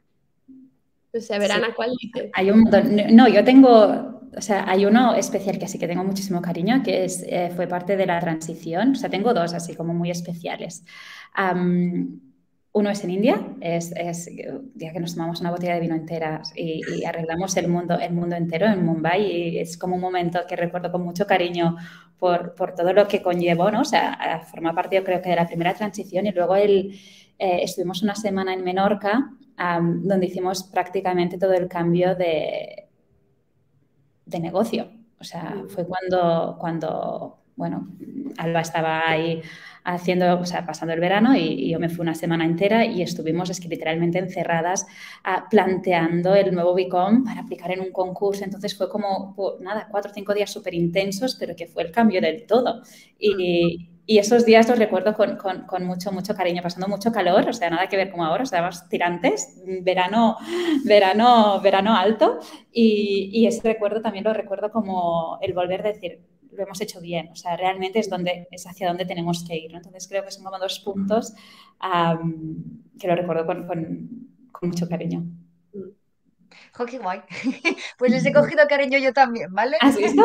No sé, Sí, verán a cuál dice. hay un montón. No, yo tengo, o sea, hay uno especial que sí que tengo muchísimo cariño, que es, eh, fue parte de la transición. O sea, tengo dos así como muy especiales. Um, uno es en India, es, es el día que nos tomamos una botella de vino entera y, y arreglamos el mundo, el mundo entero en Mumbai, y es como un momento que recuerdo con mucho cariño por, por todo lo que conllevó, ¿no? O sea, forma parte yo creo que de la primera transición, y luego el, eh, estuvimos una semana en Menorca, um, donde hicimos prácticamente todo el cambio de, de negocio. O sea, fue cuando, cuando, bueno, Alba estaba ahí haciendo, o sea, pasando el verano, y, y yo me fui una semana entera y estuvimos, es que literalmente encerradas, uh, planteando el nuevo Bicom para aplicar en un concurso. Entonces fue como, pues, nada, cuatro o cinco días súper intensos, pero que fue el cambio del todo. Y, y esos días los recuerdo con, con, con mucho, mucho cariño, pasando mucho calor, o sea, nada que ver como ahora, o sea, más tirantes, verano, verano, verano alto. Y, y ese recuerdo también lo recuerdo como el volver a decir, lo hemos hecho bien, o sea, realmente es, donde, es hacia donde tenemos que ir, ¿no? Entonces creo que son como dos puntos um, que lo recuerdo con, con, con mucho cariño. ¡Jo, qué guay! Pues les he cogido cariño yo también, ¿vale? ¿Has visto?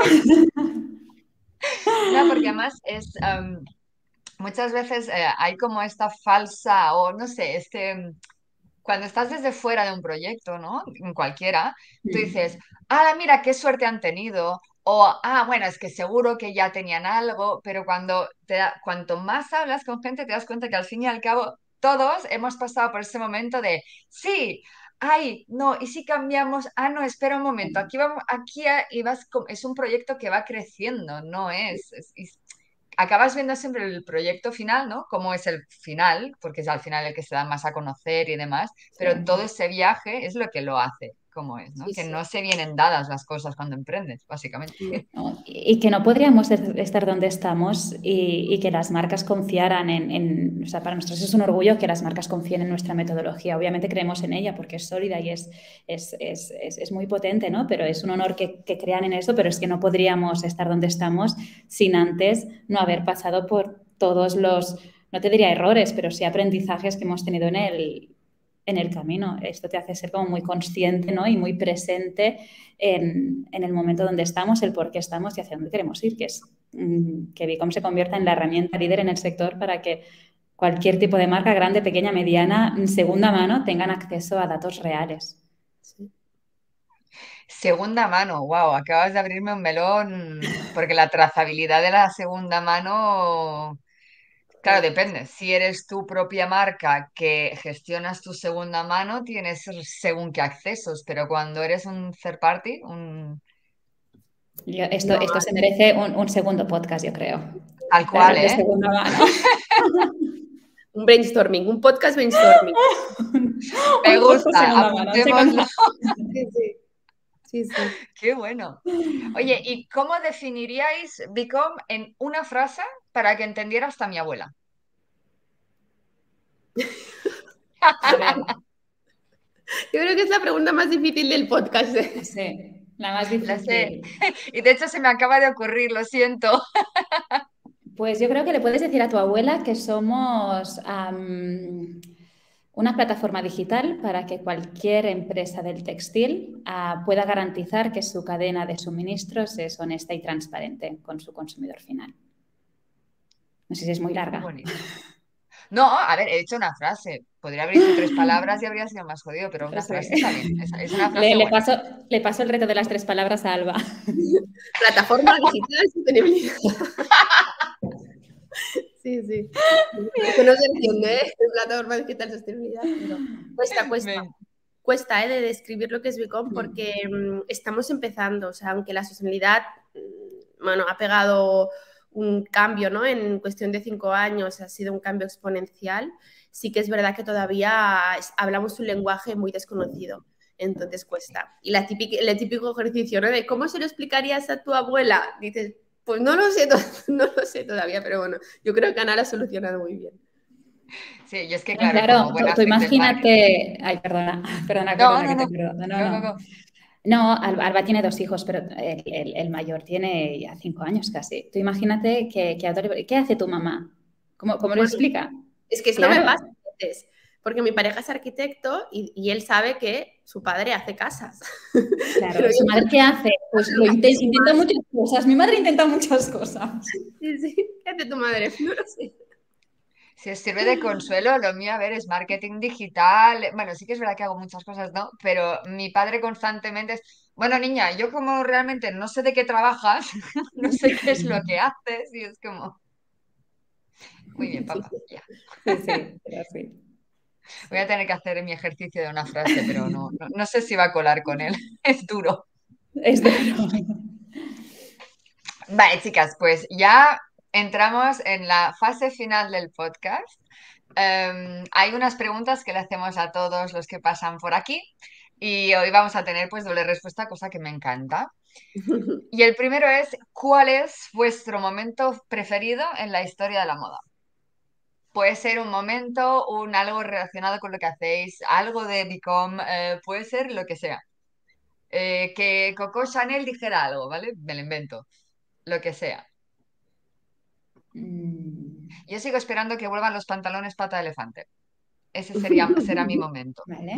No, porque además es... um, muchas veces eh, hay como esta falsa, o no sé, este... Cuando estás desde fuera de un proyecto, ¿no? En cualquiera, tú dices, ah, mira, qué suerte han tenido, o, ah, bueno, es que seguro que ya tenían algo, pero cuando te da- cuanto más hablas con gente, te das cuenta que al fin y al cabo todos hemos pasado por ese momento de, sí, ay, no, y si cambiamos, ah, no, espera un momento, aquí vamos, aquí a- y vas, co- es un proyecto que va creciendo, no es, es- es- acabas viendo siempre el proyecto final, ¿no? Cómo es el final, porque es al final el que se da más a conocer y demás, Sí. pero todo ese viaje es lo que lo hace, como es, ¿no? Sí, Que sí. no se vienen dadas las cosas cuando emprendes, básicamente. ¿No? Y que no podríamos estar donde estamos, y, y que las marcas confiaran en, en, o sea, para nosotros es un orgullo que las marcas confíen en nuestra metodología. Obviamente creemos en ella porque es sólida y es, es, es, es, es muy potente, ¿no? Pero es un honor que, que crean en eso, pero es que no podríamos estar donde estamos sin antes no haber pasado por todos los, no te diría errores, pero sí aprendizajes que hemos tenido en el, en el camino. Esto te hace ser como muy consciente, ¿no? Y muy presente en, en el momento donde estamos, el por qué estamos y hacia dónde queremos ir, que es mmm, que Bicom se convierta en la herramienta líder en el sector para que cualquier tipo de marca, grande, pequeña, mediana, segunda mano, tengan acceso a datos reales. Sí. Segunda mano, wow, acabas de abrirme un melón, porque la trazabilidad de la segunda mano, claro, Joder. depende. Si eres tu propia marca que gestionas tu segunda mano, tienes según qué accesos, pero cuando eres un third party, un... Yo, esto, No, esto se merece un, un segundo podcast, yo creo. Tal cual, Datos de ¿eh? segunda mano. un brainstorming, un podcast brainstorming. Me Un podcast gusta, segunda mano. apuntémoslo. Sí, sí. Sí, sí. Qué bueno. Oye, ¿y cómo definiríais Bicom en una frase para que entendiera hasta mi abuela? A ver, Yo creo que es la pregunta más difícil del podcast. ¿eh? sí. La más La sé. difícil. Y de hecho se me acaba de ocurrir, lo siento. Pues yo creo que le puedes decir a tu abuela que somos am, una plataforma digital para que cualquier empresa del textil ah, pueda garantizar que su cadena de suministros es honesta y transparente con su consumidor final. No sé si es muy Muy larga. bonito. No, a ver, he hecho una frase. Podría haber dicho tres palabras y habría sido más jodido, pero una Sí. frase está bien. Es, es una Le, frase le buena. paso, le paso el reto de las tres palabras a Alba. Plataforma digital sostenibilidad. Sí, sí. Eso no se entiende, ¿eh? Plataforma digital sostenibilidad, pero cuesta, cuesta. Me- Cuesta, ¿eh? De describir lo que es Bicom porque mm, estamos empezando, o sea, aunque la sostenibilidad, mm, bueno, ha pegado un cambio, ¿no? En cuestión de cinco años ha sido un cambio exponencial, sí que es verdad que todavía es- hablamos un lenguaje muy desconocido, entonces cuesta. Y la típica, el típico ejercicio, ¿no? De ¿cómo se lo explicarías a tu abuela? Dices, pues no lo sé, to- no lo sé todavía, pero bueno, yo creo que Ana lo ha solucionado muy bien. Sí, yo es que, No, claro, como claro, tú, buena tú fit del marketing. imagínate. Ay, perdona, perdona, No, perdona no, que te no. pierdo. No, Go, go, no. go. No, Alba, Alba tiene dos hijos, pero el, el- el mayor tiene ya cinco años casi. Tú imagínate que, que adore- ¿qué hace tu mamá? ¿Cómo, cómo lo Bueno, explica? es que esto me Claro, pasa a veces, porque mi pareja es arquitecto y, y él sabe que su padre hace casas. claro. Pero ¿Y su yo madre qué hace? Pues lo hace inte- su intenta madre. muchas cosas. Mi madre intenta muchas cosas. Sí, sí. ¿Qué hace tu madre? No lo sé. Si os sirve de consuelo, lo mío, a ver, es marketing digital. Bueno, sí que es verdad que hago muchas cosas, ¿no? Pero mi padre constantemente es, bueno, niña, yo como realmente no sé de qué trabajas, no sé qué es lo que haces, y es como, muy bien, Sí, papá, sí. ya. Sí, sí, pero sí. Voy a tener que hacer mi ejercicio de una frase, pero no, no, no sé si va a colar con él. Es duro. Es duro. Vale, chicas, pues ya entramos en la fase final del podcast. Em, hay unas preguntas que le hacemos a todos los que pasan por aquí y hoy vamos a tener pues doble respuesta, cosa que me encanta. Y el primero es, ¿cuál es vuestro momento preferido en la historia de la moda? Puede ser un momento, un algo relacionado con lo que hacéis, algo de Bicom, eh, puede ser lo que sea. Eh, que Coco Chanel dijera algo, ¿vale? Me lo invento, lo que sea. Mm, Yo sigo esperando que vuelvan los pantalones pata de elefante. Ese sería, será mi momento. vale.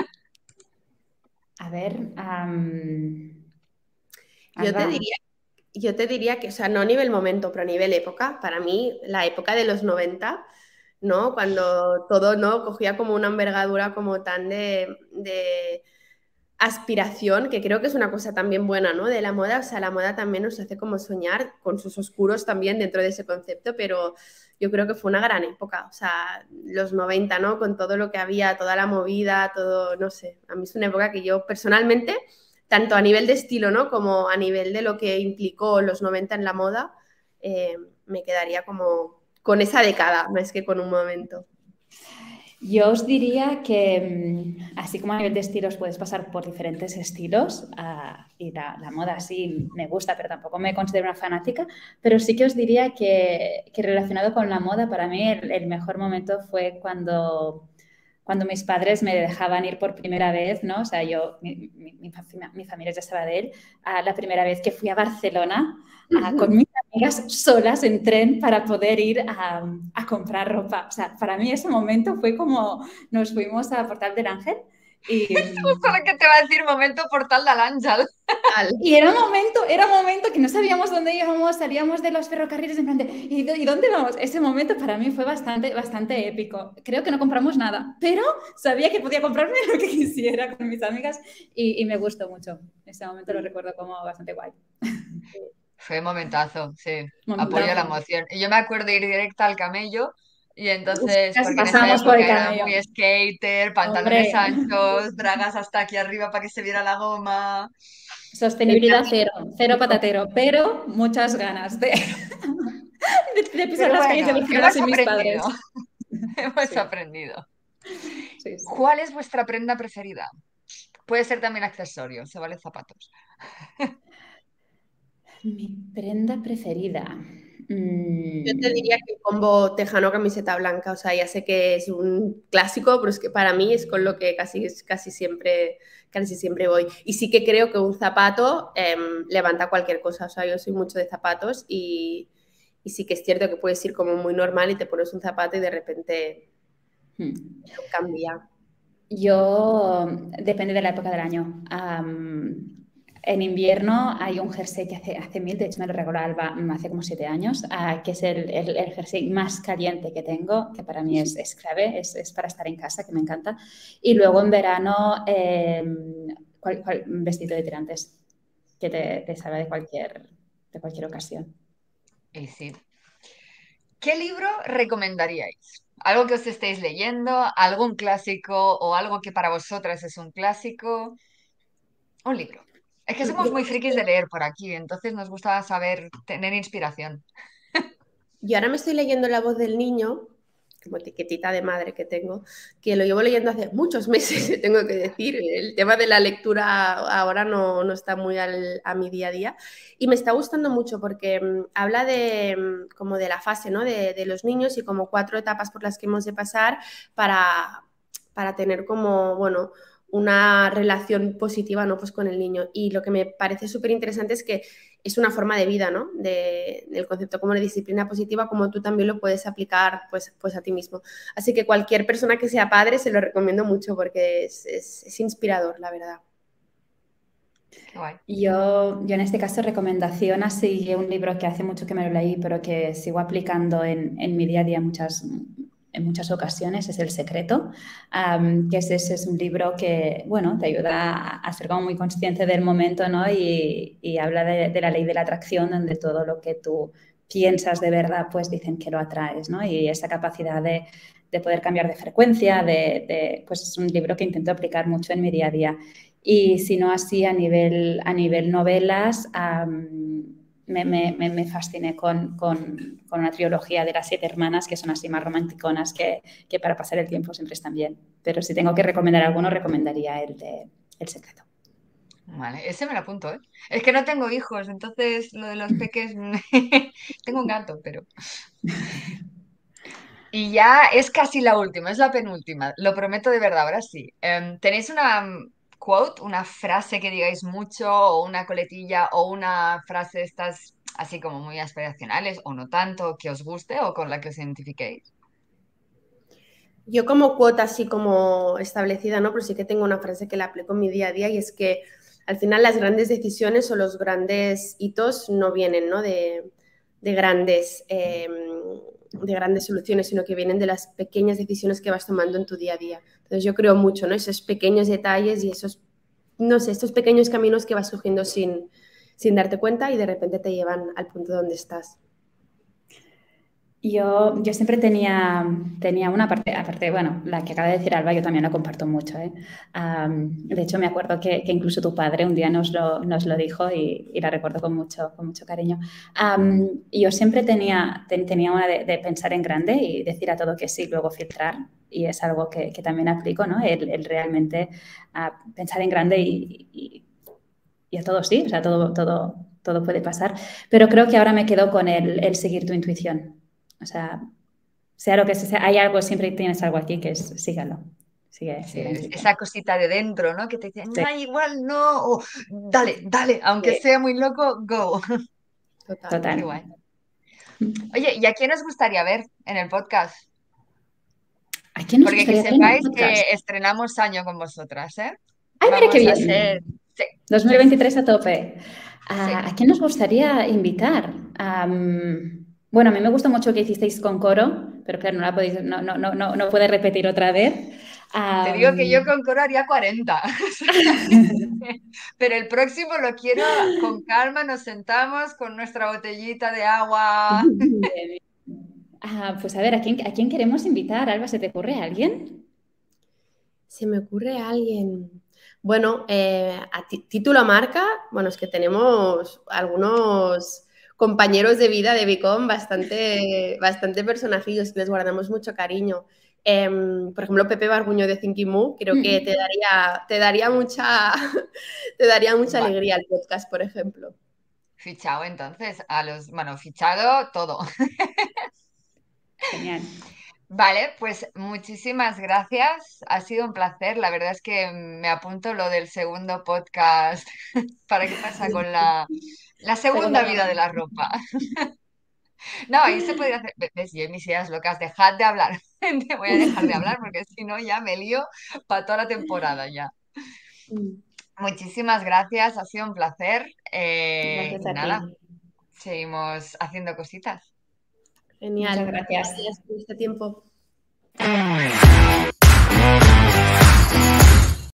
A ver, am, Yo te Alba. diría, yo te diría que, o sea, no a nivel momento, pero a nivel época, para mí, la época de los noventa, ¿no? Cuando todo, ¿no? Cogía como una envergadura como tan de, de aspiración, que creo que es una cosa también buena, ¿no? De la moda, o sea, la moda también nos hace como soñar con sus oscuros también dentro de ese concepto, pero yo creo que fue una gran época, o sea, los noventa, ¿no? Con todo lo que había, toda la movida, todo, no sé, a mí es una época que yo personalmente, tanto a nivel de estilo, ¿no? Como a nivel de lo que implicó los noventa en la moda, eh, me quedaría como con esa década, más que con un momento. Yo os diría que, mm, así como a nivel de estilos puedes pasar por diferentes estilos, ah, y la, la moda sí me gusta, pero tampoco me considero una fanática, pero sí que os diría que, que relacionado con la moda, para mí el, el mejor momento fue cuando, cuando mis padres me dejaban ir por primera vez, ¿no? O sea, yo, mi, mi, mi fa- mi familia es de Sabadell, ah, la primera vez que fui a Barcelona ah, con mis amigas solas en tren para poder ir a, a comprar ropa. O sea, para mí ese momento fue como nos fuimos a Portal del Ángel y, Justo lo que te va a decir, momento portal de Àngel. y era un momento, era un momento que no sabíamos dónde íbamos, salíamos de los ferrocarriles en plan de, ¿y, ¿y dónde vamos? Ese momento para mí fue bastante, bastante épico. Creo que no compramos nada, pero sabía que podía comprarme lo que quisiera con mis amigas y, y me gustó mucho. Ese momento lo recuerdo como bastante guay. Fue momentazo, sí. Apoyo la Momentazo. emoción. Y yo me acuerdo de ir directa al camello y entonces, Nos porque en esa pasamos por el época era camello. muy skater, pantalones Hombre, anchos, bragas hasta aquí arriba para que se viera la goma. sostenibilidad cero, cero patatero, pero muchas ganas de, de, de pisar Pero las calles de bueno, Barcelona hemos sin mis aprendido. padres. Hemos Sí, aprendido. sí, sí. ¿Cuál es vuestra prenda preferida? Puede ser también accesorio, se vale zapatos. Mi prenda preferida. Yo te diría que el combo tejano camiseta blanca, o sea, ya sé que es un clásico, pero es que para mí es con lo que casi, casi, siempre, casi siempre voy. Y sí que creo que un zapato eh, levanta cualquier cosa, o sea, yo soy mucho de zapatos y, y sí que es cierto que puedes ir como muy normal y te pones un zapato y de repente hmm. cambia. Yo, depende de la época del año. Um, en invierno hay un jersey que hace, hace mil, de hecho me lo regaló Alba hace como siete años, uh, que es el, el, el jersey más caliente que tengo, que para mí es, es clave, es, es para estar en casa, que me encanta. Y luego en verano, eh, cual, cual, un vestido de tirantes, que te, te salva de cualquier, de cualquier ocasión. Y sí. ¿Qué libro recomendaríais? ¿Algo que os estéis leyendo? ¿Algún clásico o algo que para vosotras es un clásico? Un libro. Es que somos muy frikis de leer por aquí, entonces nos gusta saber, tener inspiración. Yo ahora me estoy leyendo La voz del niño, como etiquetita de madre que tengo, que lo llevo leyendo hace muchos meses, tengo que decir. El tema de la lectura ahora no, no está muy al, a mi día a día. Y me está gustando mucho porque um, habla de, um, como de la fase, ¿no? de, de los niños y como cuatro etapas por las que hemos de pasar para, para tener como, bueno, una relación positiva, ¿no? Pues con el niño. Y lo que me parece súper interesante es que es una forma de vida, ¿no? De, del concepto como de disciplina positiva, como tú también lo puedes aplicar pues, pues a ti mismo. Así que cualquier persona que sea padre se lo recomiendo mucho porque es, es, es inspirador, la verdad. Qué guay. Yo, yo en este caso recomendación así un libro que hace mucho que me lo leí, pero que sigo aplicando en, en mi día a día muchas en muchas ocasiones, es El secreto, um, que ese es, es un libro que, bueno, te ayuda a, a ser como muy consciente del momento, ¿no? Y, y habla de, de la ley de la atracción, donde todo lo que tú piensas de verdad, pues dicen que lo atraes, ¿no? Y esa capacidad de, de poder cambiar de frecuencia, de, de, pues es un libro que intento aplicar mucho en mi día a día. Y si no así a nivel, a nivel novelas, um, Me, me, me fasciné con, con, con una trilogía de las siete hermanas que son así más romanticonas que, que para pasar el tiempo siempre están bien. Pero si tengo que recomendar alguno, recomendaría el de El secreto. Vale, ese me lo apunto, ¿eh? Es que no tengo hijos, entonces lo de los peques... tengo un gato, pero... Y ya es casi la última, es la penúltima, lo prometo de verdad, ahora sí. Um, ¿tenéis una quote, una frase que digáis mucho, o una coletilla, o una frase de estas así como muy aspiracionales, o no tanto, que os guste o con la que os identifiquéis? Yo como cuota así como establecida, ¿no? Pero sí que tengo una frase que la aplico en mi día a día y es que al final las grandes decisiones o los grandes hitos no vienen, ¿no? De, de grandes... Eh, de grandes soluciones, sino que vienen de las pequeñas decisiones que vas tomando en tu día a día. Entonces yo creo mucho, ¿no? Esos pequeños detalles y esos, no sé, estos pequeños caminos que vas cogiendo sin, sin darte cuenta y de repente te llevan al punto donde estás. Yo, yo siempre tenía, tenía una parte, aparte, bueno, la que acaba de decir Alba, yo también la comparto mucho, ¿eh? Um, de hecho, me acuerdo que, que incluso tu padre un día nos lo, nos lo dijo y, y la recuerdo con mucho, con mucho cariño. Um, yo siempre tenía, ten, tenía una de, de pensar en grande y decir a todo que sí, luego filtrar, y es algo que, que también aplico, ¿no? El, el realmente uh, pensar en grande y, y, y a todo sí, o sea, todo, todo, todo puede pasar. Pero creo que ahora me quedo con el, el seguir tu intuición. O sea, sea lo que sea, hay algo, siempre tienes algo aquí que es sígalo. Sigue, Sí, sigue esa cosita de dentro, ¿no? Que te dice, sí. no, igual no, o dale, dale, aunque Sí. sea muy loco, go. Total. Total. Qué guay. Oye, ¿y a quién os gustaría ver en el podcast? ¿A quién nos Porque que gustaría ver en el sepáis podcast? que estrenamos año con vosotras, ¿eh? ¡Ay, mira qué Vamos a bien! ser... Sí. dos mil veintitrés a tope. ¿A, Sí. ¿a quién nos gustaría invitar? Um, bueno, a mí me gustó mucho que hicisteis con coro, pero claro, no la podéis, no, no, no, no, no puede repetir otra vez. Um, Te digo que yo con coro haría cuarenta. Pero el próximo lo quiero con calma, nos sentamos con nuestra botellita de agua. Ah, pues a ver, ¿a quién, ¿a quién queremos invitar? Alba, ¿se te ocurre a alguien? Se me ocurre a alguien. Bueno, eh, a título marca, bueno, es que tenemos algunos compañeros de vida de Bicom bastante, bastante personajillos que les guardamos mucho cariño. Eh, por ejemplo, Pepe Barbuño de Thinking Moo, creo que te daría, te daría mucha, te daría mucha Vale. alegría el podcast, por ejemplo. Fichado entonces, a los, bueno, fichado todo. Genial. Vale, pues muchísimas gracias. Ha sido un placer. La verdad es que me apunto lo del segundo podcast para qué pasa con la, la Segunda segunda vida vida. de la ropa. No, ahí se podría hacer. ve- ¿Ves? Yo y mis ideas locas, dejad de hablar. Te voy a dejar de hablar porque si no ya me lío para toda la temporada ya. Mm. Muchísimas gracias, ha sido un placer. eh, Gracias y a nada, ti. seguimos haciendo cositas. Muchas Genial. gracias. Gracias por este tiempo.